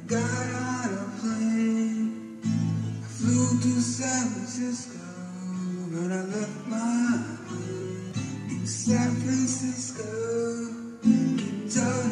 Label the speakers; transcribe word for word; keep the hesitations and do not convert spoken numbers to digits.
Speaker 1: got on a plane, I flew to San Francisco, but I left my home in San Francisco. Guitar